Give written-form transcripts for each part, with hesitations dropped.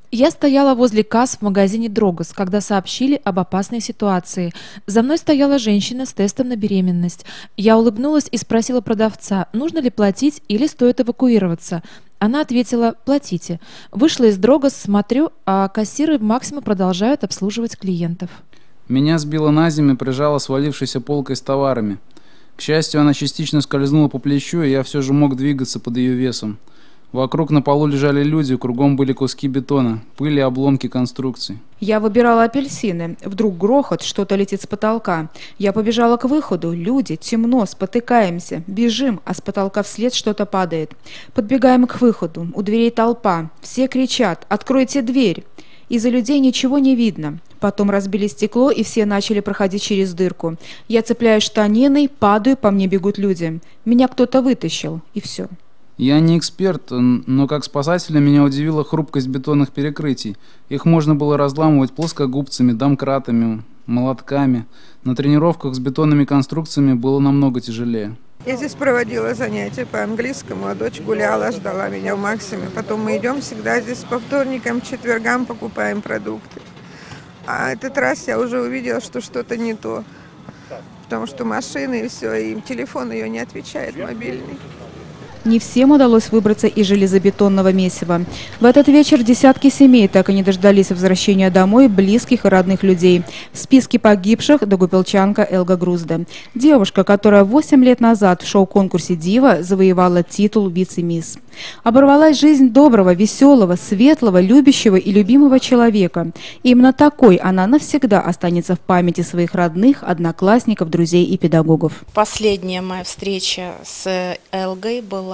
Я стояла возле касс в магазине «Дрогос», когда сообщили об опасной ситуации. За мной стояла женщина с тестом на беременность. Я улыбнулась и спросила продавца, нужно ли платить или стоит эвакуироваться. Она ответила «платите». Вышла из «Дрогос», смотрю, а кассиры в Максима продолжают обслуживать клиентов. Меня сбила на землю и прижала свалившейся полкой с товарами. К счастью, она частично скользнула по плечу, и я все же мог двигаться под ее весом. Вокруг на полу лежали люди, кругом были куски бетона, пыль и обломки конструкций. Я выбирала апельсины. Вдруг грохот, что-то летит с потолка. Я побежала к выходу. Люди, темно, спотыкаемся. Бежим, а с потолка вслед что-то падает. Подбегаем к выходу. У дверей толпа. Все кричат: «Откройте дверь!» Из-за людей ничего не видно. Потом разбили стекло, и все начали проходить через дырку. Я цепляюсь штаниной, падаю, по мне бегут люди. Меня кто-то вытащил, и все. Я не эксперт, но как спасателя меня удивила хрупкость бетонных перекрытий. Их можно было разламывать плоскогубцами, домкратами, молотками. На тренировках с бетонными конструкциями было намного тяжелее. Я здесь проводила занятия по английскому, а дочь гуляла, ждала меня в Максиме. Потом мы идем всегда здесь по вторникам, четвергам покупаем продукты. А этот раз я уже увидела, что что-то не то. Потому что машины и все, и телефон ее не отвечает, мобильный. Не всем удалось выбраться из железобетонного месива. В этот вечер десятки семей так и не дождались возвращения домой близких и родных людей. В списке погибших дагупилчанка Элга Грузда. Девушка, которая 8 лет назад в шоу-конкурсе «Дива» завоевала титул вице-мисс. Оборвалась жизнь доброго, веселого, светлого, любящего и любимого человека. И именно такой она навсегда останется в памяти своих родных, одноклассников, друзей и педагогов. Последняя моя встреча с Элгой была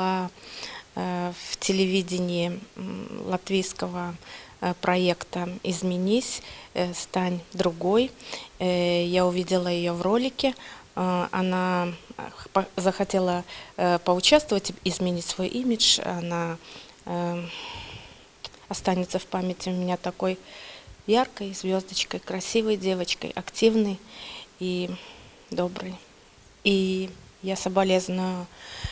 в телевидении латвийского проекта «Изменись, стань другой». Я увидела ее в ролике. Она захотела поучаствовать, изменить свой имидж. Она останется в памяти у меня такой яркой звездочкой, красивой девочкой, активной и доброй. И я соболезную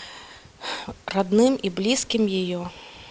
родным и близким ее.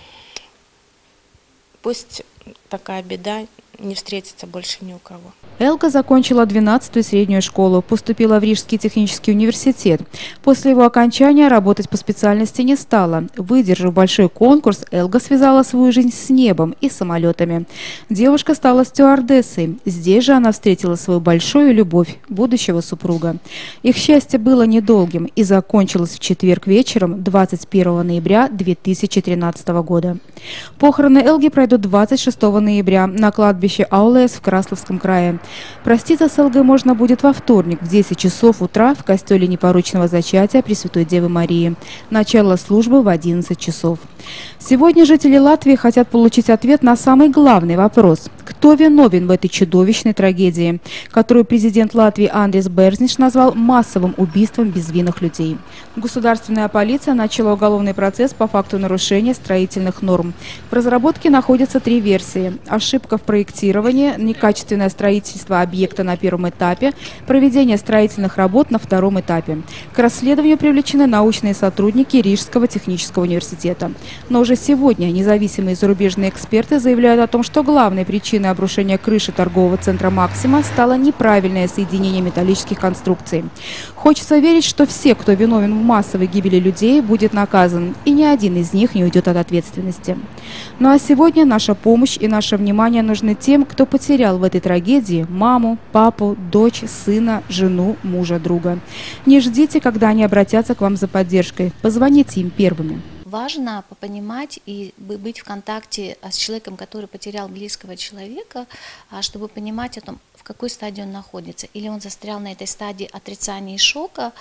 Пусть такая беда не встретится больше ни у кого. Элга закончила 12-ю среднюю школу, поступила в Рижский технический университет. После его окончания работать по специальности не стала. Выдержав большой конкурс, Элга связала свою жизнь с небом и самолетами. Девушка стала стюардессой. Здесь же она встретила свою большую любовь, будущего супруга. Их счастье было недолгим и закончилось в четверг вечером 21 ноября 2013 года. Похороны Элги пройдут 26 ноября на кладбище Аулес в Красловском крае. Проститься с Элгой можно будет во вторник в 10 часов утра в костеле непорочного зачатия Пресвятой Девы Марии. Начало службы в 11 часов. Сегодня жители Латвии хотят получить ответ на самый главный вопрос. Кто виновен в этой чудовищной трагедии, которую президент Латвии Андрис Берзниш назвал массовым убийством безвинных людей? Государственная полиция начала уголовный процесс по факту нарушения строительных норм. В разработке находятся 3 версии. Ошибка в проектировании, некачественное строительство объекта на первом этапе, проведение строительных работ на втором этапе. К расследованию привлечены научные сотрудники Рижского технического университета. Но уже сегодня независимые зарубежные эксперты заявляют о том, что главной причиной обрушения крыши торгового центра «Максима» стало неправильное соединение металлических конструкций. Хочется верить, что все, кто виновен в массовой гибели людей, будет наказан, и ни один из них не уйдет от ответственности. Ну а сегодня наша помощь и наше внимание нужны тем, кто потерял в этой трагедии маму, папу, дочь, сына, жену, мужа, друга. Не ждите, когда они обратятся к вам за поддержкой. Позвоните им первыми. Важно понимать и быть в контакте с человеком, который потерял близкого человека, чтобы понимать о том, в какой стадии он находится. Или он застрял на этой стадии отрицания и шока,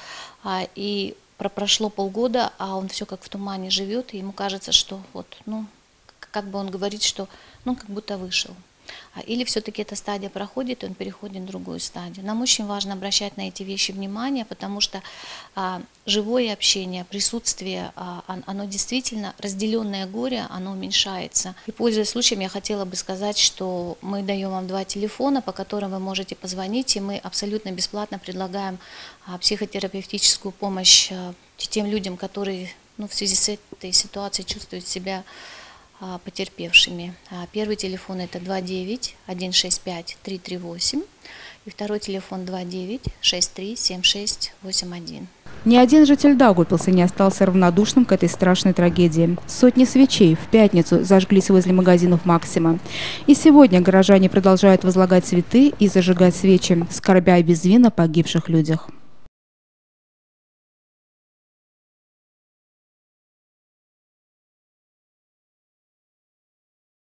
и прошло полгода, а он все как в тумане живет, и ему кажется, что вот, как бы он говорит, что как будто вышел. Или все-таки эта стадия проходит, и он переходит в другую стадию. Нам очень важно обращать на эти вещи внимание, потому что живое общение, присутствие, оно действительно, разделенное горе, оно уменьшается. И пользуясь случаем, я хотела бы сказать, что мы даем вам 2 телефона, по которым вы можете позвонить, и мы абсолютно бесплатно предлагаем психотерапевтическую помощь тем людям, которые в связи с этой ситуацией чувствуют себя потерпевшими. Первый телефон это 29-165-338 и второй телефон 29-63-7681. Ни один житель Даугавпилса не остался равнодушным к этой страшной трагедии. Сотни свечей в пятницу зажглись возле магазинов «Максима». И сегодня горожане продолжают возлагать цветы и зажигать свечи, скорбя о безвинно погибших людях.